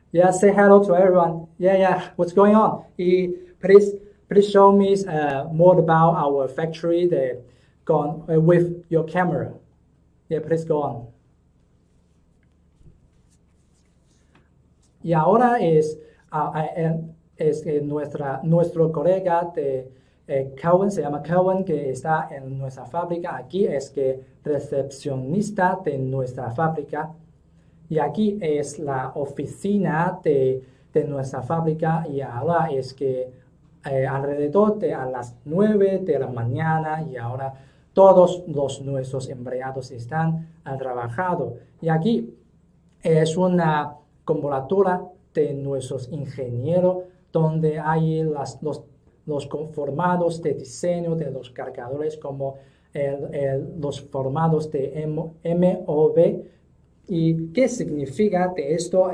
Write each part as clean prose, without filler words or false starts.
Yeah, say hello to everyone. Yeah. What's going on? Please show me more about our factory. Go on with your camera. Yeah, please go on. Y ahora nuestro colega de Kelvin, se llama Kelvin, que está en nuestra fábrica. Aquí es que recepcionista de nuestra fábrica. Y aquí es la oficina de nuestra fábrica. Y ahora es que alrededor de a las 9 de la mañana y ahora todos nuestros empleados están trabajando. Y aquí es una computadora de nuestros ingenieros donde hay los formatos de diseño de los cargadores como los formatos de MOV. ¿Y qué significa de esto?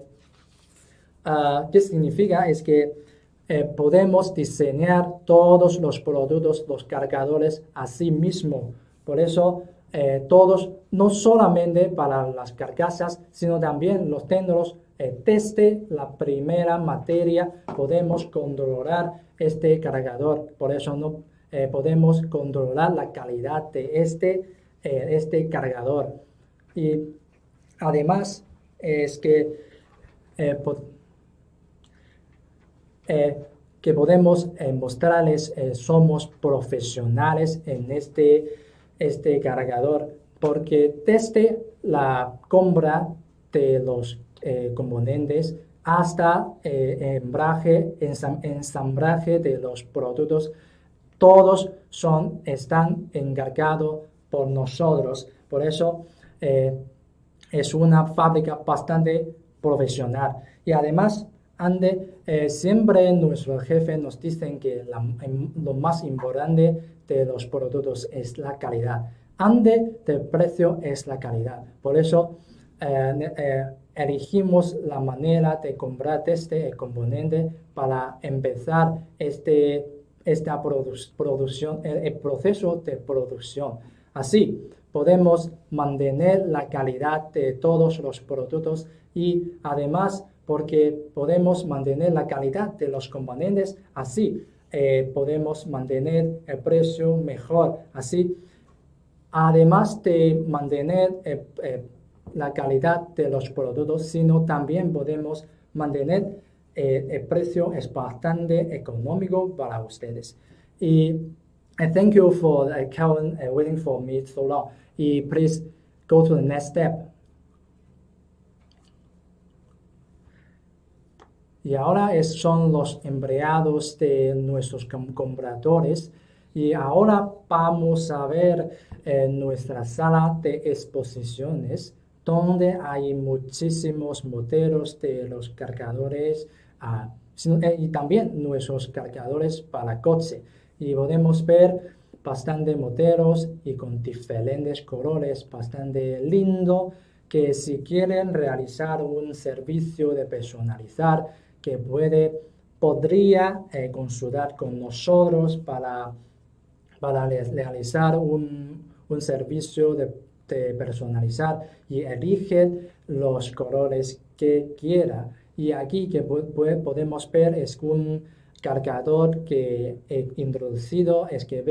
Podemos diseñar todos los productos, los cargadores a sí mismo. Por eso, todos, no solamente para las carcasas, sino también los técnicos, desde la primera materia podemos controlar este cargador. Por eso no podemos controlar la calidad de este cargador. Y además es que podemos mostrarles somos profesionales en este cargador, porque desde la compra de los componentes hasta ensamblaje de los productos, todos están encargados por nosotros. Por eso es una fábrica bastante profesional. Y además, siempre nuestro jefe nos dice que lo más importante de los productos es la calidad. Antes del precio es la calidad. Por eso elegimos la manera de comprar este componente para empezar esta producción, el proceso de producción. Así podemos mantener la calidad de todos los productos y además porque podemos mantener la calidad de los componentes, así podemos mantener el precio mejor. Así, además de mantener la calidad de los productos, sino también podemos mantener el precio es bastante económico para ustedes. Y thank you for Kelvin waiting for me so long. Y please go to the next step. Y ahora son los empleados de nuestros compradores. Y ahora vamos a ver nuestra sala de exposiciones, donde hay muchísimos modelos de los cargadores y también nuestros cargadores para coche. Y podemos ver bastante modelos y con diferentes colores, bastante lindo, que si quieren realizar un servicio de personalizar, que podría consultar con nosotros para realizar un servicio de personalizar y elige los colores que quiera. Y aquí que podemos ver es un cargador que he introducido, es que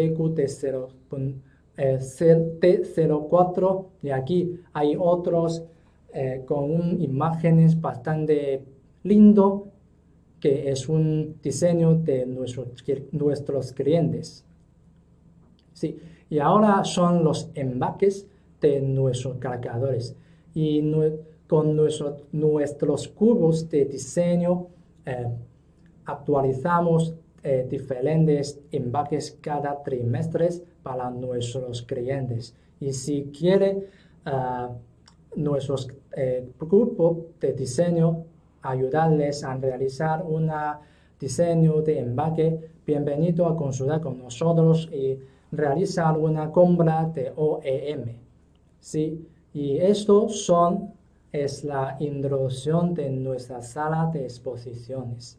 BQT04, y aquí hay otros con imágenes bastante lindo, que es un diseño de nuestros clientes. Sí, y ahora son los empaques de nuestros cargadores. Y con nuestros cubos de diseño actualizamos diferentes empaques cada trimestre para nuestros clientes. Y si quiere nuestros grupos de diseño ayudarles a realizar un diseño de empaque, bienvenido a consultar con nosotros y realizar una compra de OEM. ¿Sí? Y esto es la introducción de nuestra sala de exposiciones.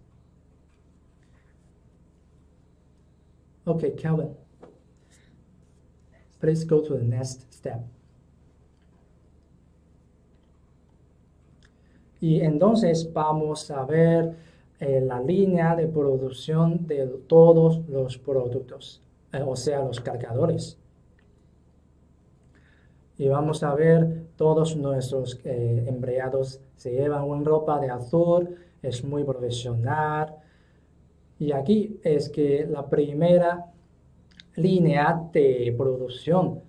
Okay, Kelvin, please go to the next step. Y entonces vamos a ver la línea de producción de todos los productos, o sea, los cargadores. Y vamos a ver todos nuestros empleados se llevan una ropa de azul, es muy profesional. Y aquí es que la primera línea de producción,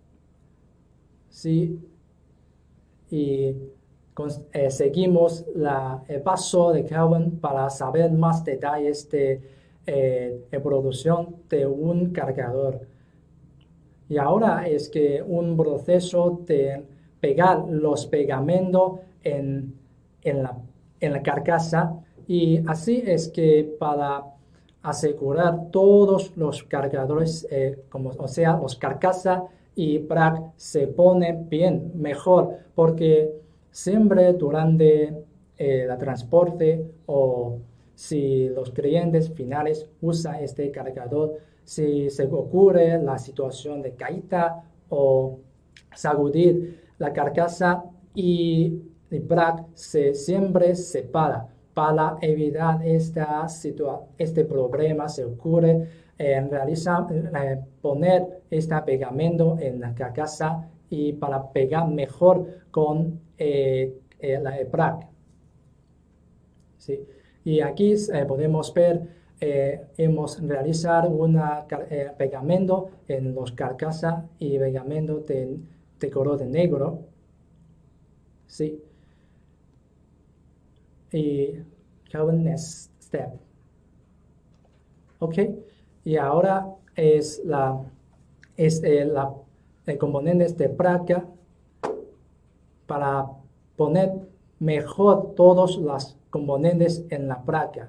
¿sí? Y seguimos el paso de Kelvin para saber más detalles de producción de un cargador. Y ahora es que un proceso de pegar los pegamentos en la carcasa, y así es que para asegurar todos los cargadores, o sea, los carcasas y brac se pone bien, mejor, porque siempre durante el transporte o si los clientes finales usan este cargador, si se ocurre la situación de caída o sacudir la carcasa y el brac siempre se separa. Para evitar este problema se ocurre poner este pegamento en la carcasa y para pegar mejor con el brac. ¿Sí? Y aquí podemos ver, hemos realizado un pegamento en los carcasas y pegamento de color de negro. ¿Sí? Y next step. Ok, y ahora es el componente de placa para poner mejor todos los componentes en la placa.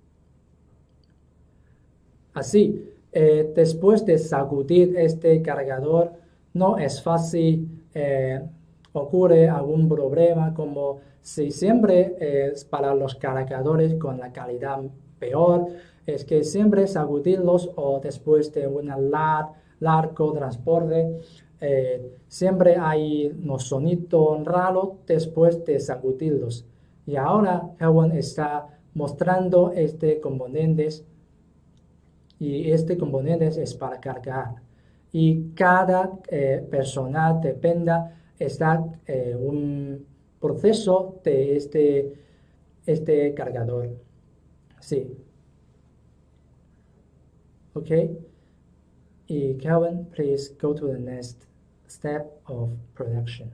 Así, después de sacudir este cargador, no es fácil, ocurre algún problema, como si siempre es para los cargadores con la calidad peor, es que siempre sacudirlos o después de un largo transporte, siempre hay unos sonidos raros después de sacudirlos. Y ahora Kelvin está mostrando este componentes, y este componente es para cargar. Y cada persona dependa un proceso de este cargador. Sí. Ok. Y Kelvin, please go to the next step of production.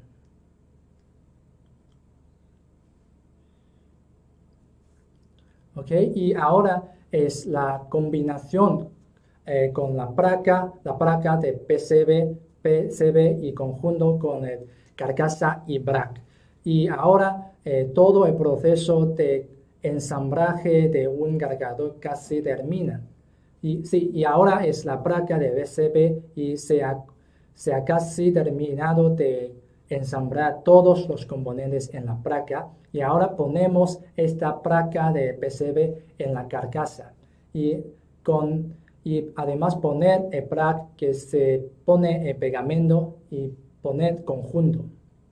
Ok. Y ahora es la combinación con la placa de PCB y conjunto con el carcasa y brac. Y ahora todo el proceso de ensamblaje de un cargador casi termina. Y ahora es la placa de PCB y se ha casi terminado de ensamblar todos los componentes en la placa. Y ahora ponemos esta placa de PCB en la carcasa. Y además poner el brac que se pone el pegamento y poner conjunto.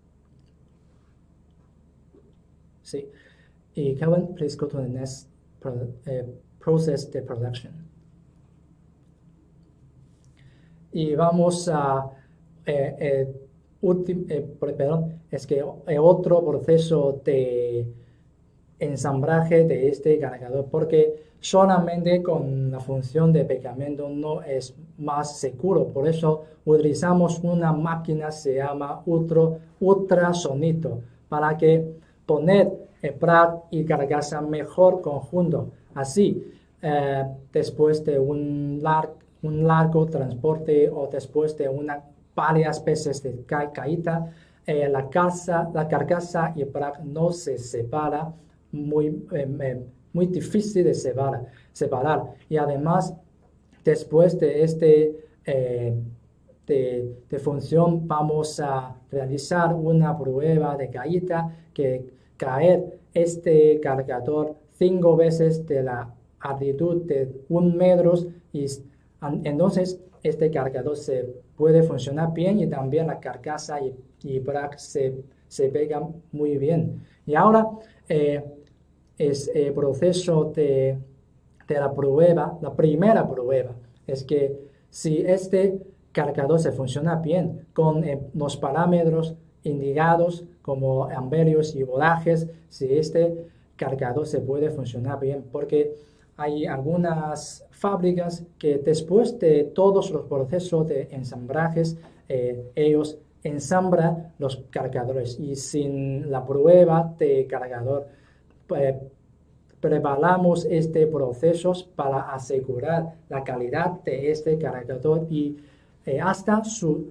Sí. Y Kelvin, please go to the next process de production. Y vamos a es que otro proceso de ensamblaje de este cargador, porque solamente con la función de pegamento no es más seguro. Por eso utilizamos una máquina que se llama ultrasonido para que poner el brac y carcasa mejor conjunto. Así, después de un largo transporte o después de varias veces de caída, la carcasa y el brac no se separa, muy difícil de separar. Y además, después de de función, vamos a realizar una prueba de caída, que caer este cargador 5 veces de la altitud de 1 metro, y entonces este cargador se puede funcionar bien, y también la carcasa y brac se se pega muy bien. Y ahora es el proceso de la prueba, la primera prueba, es que si este cargador se funciona bien con los parámetros indicados como amperios y voltajes, si este cargador se puede funcionar bien, porque hay algunas fábricas que después de todos los procesos de ensamblajes, ellos ensamblan los cargadores y sin la prueba de cargador, preparamos este proceso para asegurar la calidad de este cargador y hasta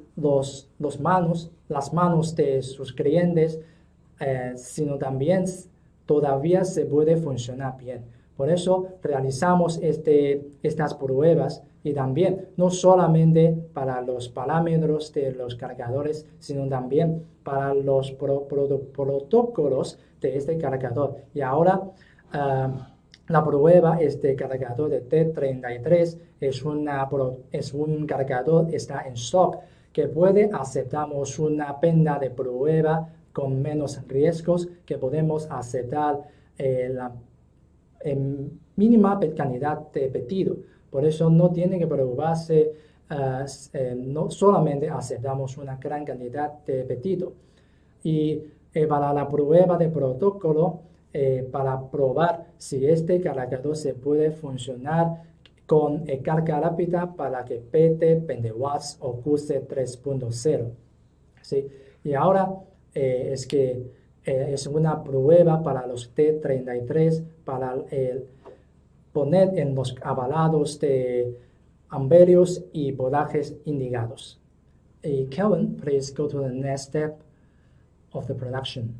las manos de sus clientes, sino también todavía se puede funcionar bien. Por eso realizamos estas pruebas y también no solamente para los parámetros de los cargadores, sino también para los protocolos de este cargador. Y ahora la prueba este cargador de T33 es un cargador, está en stock, que puede aceptamos una pena de prueba con menos riesgos, que podemos aceptar la mínima cantidad de pedido. Por eso no tiene que preocuparse, no solamente aceptamos una gran cantidad de pedido. Y para la prueba de protocolo, para probar si este cargador se puede funcionar con carga rápida para que PT 20 watts o QC 3.0. ¿Sí? Y ahora es que es una prueba para los T33 para poner en los avalados de amperios y voltajes indicados. Kelvin, please go to the next step of the production.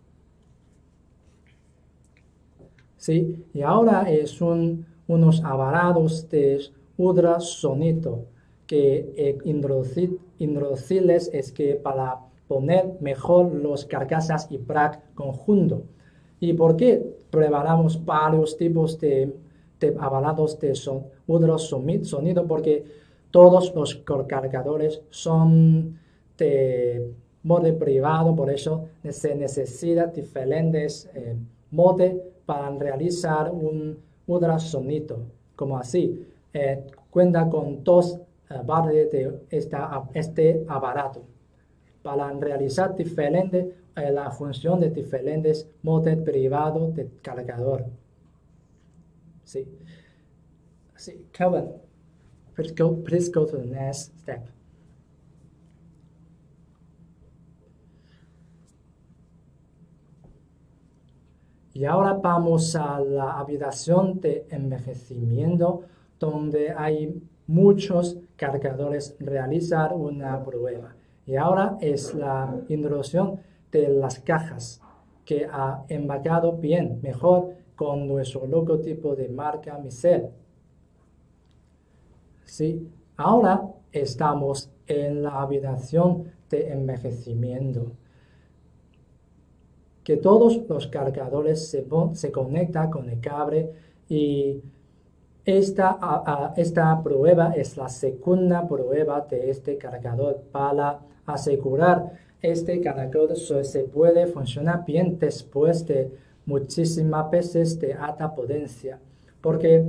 ¿Sí? Y ahora es unos avalados de ultrasonido que introducirles es que para poner mejor los carcasas y brac conjunto. ¿Y por qué preparamos varios tipos de avalados de ultrasonido? Porque todos los cargadores son de modo privado, por eso se necesitan diferentes modos para realizar un ultrasonido, como así. Cuenta con dos partes de este aparato para realizar la función de diferentes modos privados de cargador. Sí. Sí. Kelvin, please go to the next step. Y ahora vamos a la habitación de envejecimiento, donde hay muchos cargadores realizar una prueba. Y ahora es la introducción de las cajas que ha empacado bien, mejor con nuestro logotipo de marca Micel. ¿Sí? Ahora estamos en la habitación de envejecimiento, que todos los cargadores se conectan con el cable y esta prueba es la segunda prueba de este cargador para asegurar este cargador se puede funcionar bien después de muchísimas veces de alta potencia, porque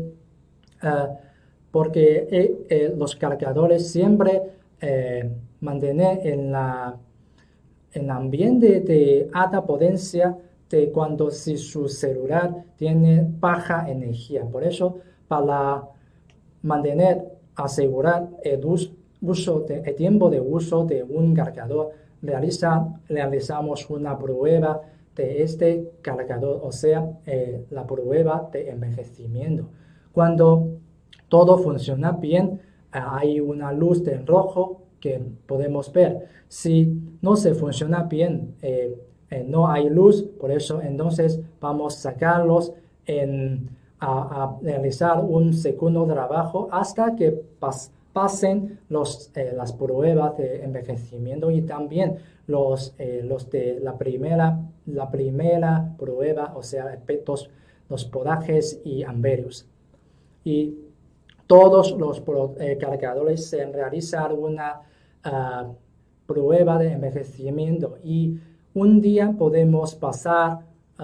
los cargadores siempre mantienen en el ambiente de alta potencia de cuando si su celular tiene baja energía. Por eso, para asegurar el tiempo de uso de un cargador, realizamos una prueba de este cargador, o sea, la prueba de envejecimiento. Cuando todo funciona bien, hay una luz de rojo que podemos ver. Si no se funciona bien, no hay luz, por eso entonces vamos a sacarlos a realizar un segundo trabajo hasta que pasen las pruebas de envejecimiento y también los de la primera prueba, o sea, los voltajes y amperios. Y todos los cargadores se realizan una prueba de envejecimiento y un día podemos pasar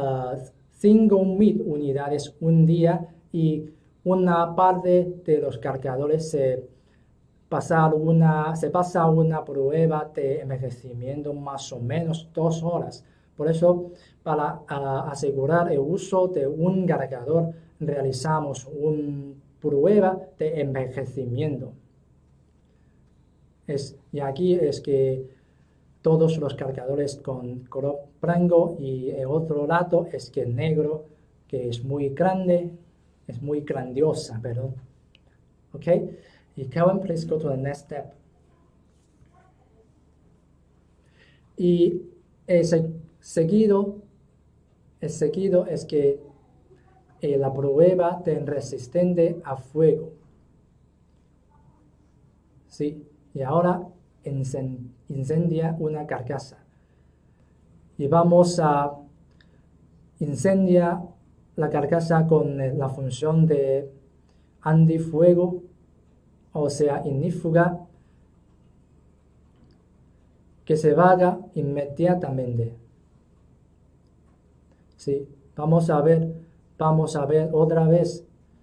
5.000 unidades un día y una parte de los cargadores se pasa una prueba de envejecimiento más o menos 2 horas. Por eso, para asegurar el uso de un cargador, realizamos una prueba de envejecimiento. Y aquí es que todos los cargadores con color blanco y el otro lado es que negro, que es muy grande, es muy grandiosa, perdón. Okay? Y Kevin, please go to the next step. Y seguido es que la prueba de resistente a fuego. ¿Sí? Y ahora incendia una carcasa. Y vamos a incendiar la carcasa con la función de antifuego, o sea, ignífuga, que se vaga inmediatamente. Sí, vamos a ver otra vez,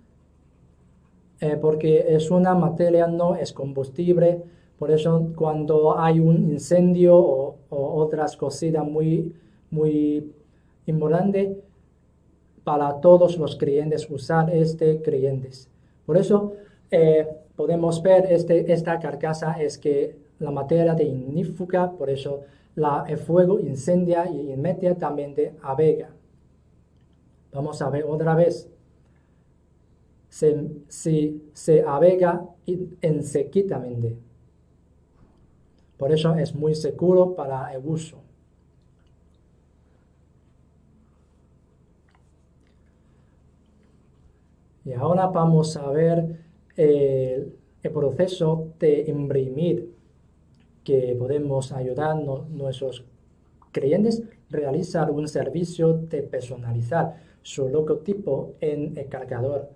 porque es una materia, no es combustible, por eso cuando hay un incendio o otras cositas muy importantes, para todos los clientes usar clientes. Por eso podemos ver esta carcasa es que la materia de ignífuga, por eso el fuego incendia y inmediatamente avega. Vamos a ver otra vez. Se avega enseguidamente. Por eso es muy seguro para el uso. Y ahora vamos a ver el proceso de imprimir, que podemos ayudar a nuestros clientes a realizar un servicio de personalizar su logotipo en el cargador,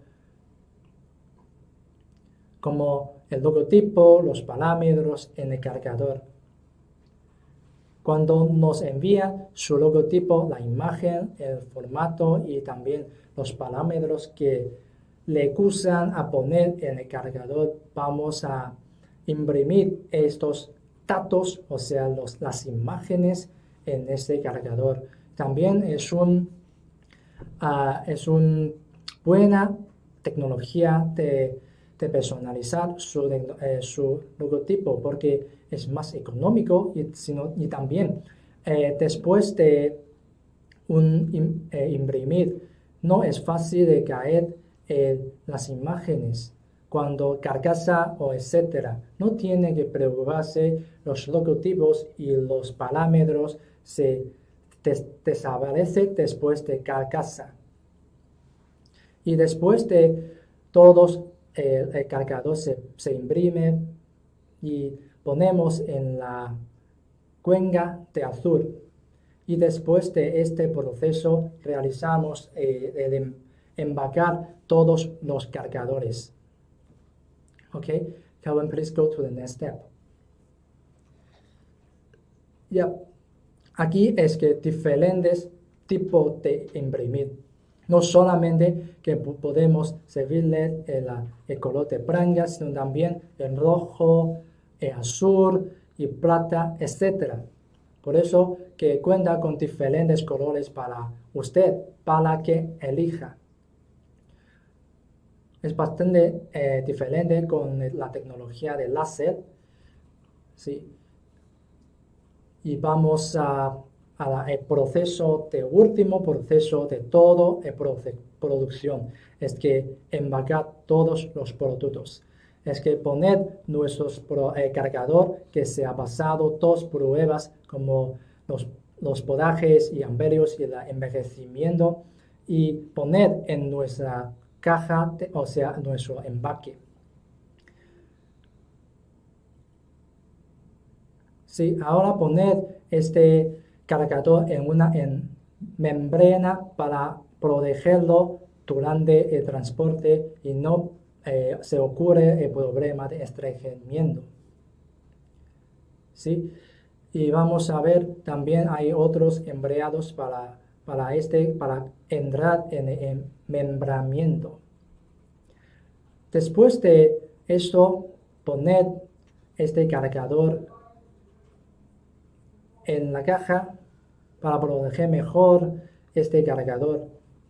como el logotipo, los parámetros en el cargador. Cuando nos envía su logotipo, la imagen, el formato y también los parámetros que le usan a poner en el cargador, vamos a imprimir estos datos, o sea, las imágenes en este cargador. También es una buena tecnología de personalizar su logotipo, porque es más económico y también después de imprimir no es fácil de caer las imágenes cuando carcasa o etcétera. No tiene que preocuparse, los logotipos y los parámetros se desaparecen después de carcasa. Y después de todos el cargador se imprime y ponemos en la cuenca de azul. Y después de este proceso realizamos el empacar todos los cargadores. Okay, Calvin, please go to the next step. Aquí es que diferentes tipos de imprimir. No solamente que podemos servirle el color de blanca, sino también el rojo, el azul y plata, etc. Por eso que cuenta con diferentes colores para usted, para que elija. Es bastante diferente con la tecnología de láser. ¿Sí? Y vamos al último proceso de todo el producción. Es que empacar todos los productos. Es que poner nuestro cargador que se ha pasado 2 pruebas como los podajes y amperios y el envejecimiento, y poner en nuestra caja, o sea, nuestro empaque. Sí, ahora poner este cargador en membrana para protegerlo durante el transporte y no se ocurre el problema de estreñimiento. ¿Sí? Y vamos a ver, también hay otros embreados para entrar en membramiento. Después de esto, poned este cargador en la caja para proteger mejor este cargador.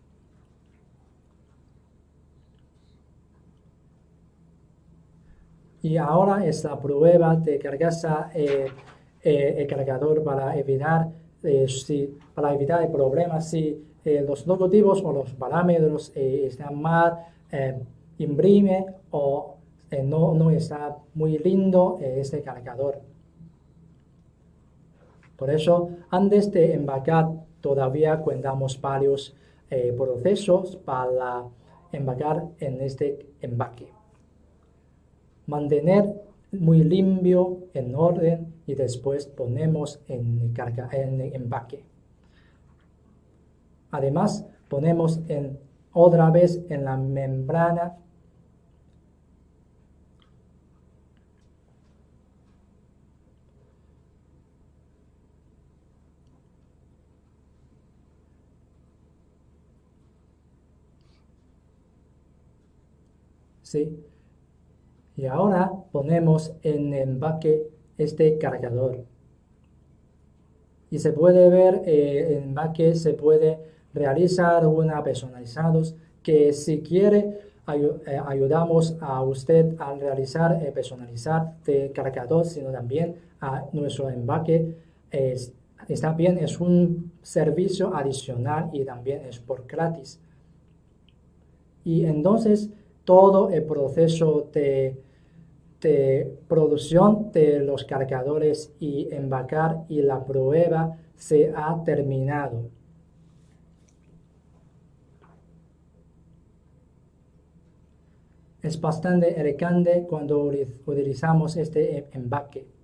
Y ahora es la prueba de cargar el cargador para evitar el problema si los logotipos o los parámetros están mal imprime o no está muy lindo este cargador. Por eso, antes de empacar, todavía cuentamos varios procesos para empacar en este empaque. Mantener muy limpio, en orden, y después ponemos en empaque. Además, ponemos otra vez en la membrana. ¿Sí? Y ahora ponemos en el empaque este cargador. Y se puede ver el empaque, se puede realizar una personalizados que si quiere ayudamos a usted a realizar personalizar de cargador, sino también a nuestro empaque. Está bien, es un servicio adicional y también es por gratis. Y entonces todo el proceso de producción de los cargadores y empacar y la prueba se ha terminado. Es bastante elegante cuando utilizamos este empaque.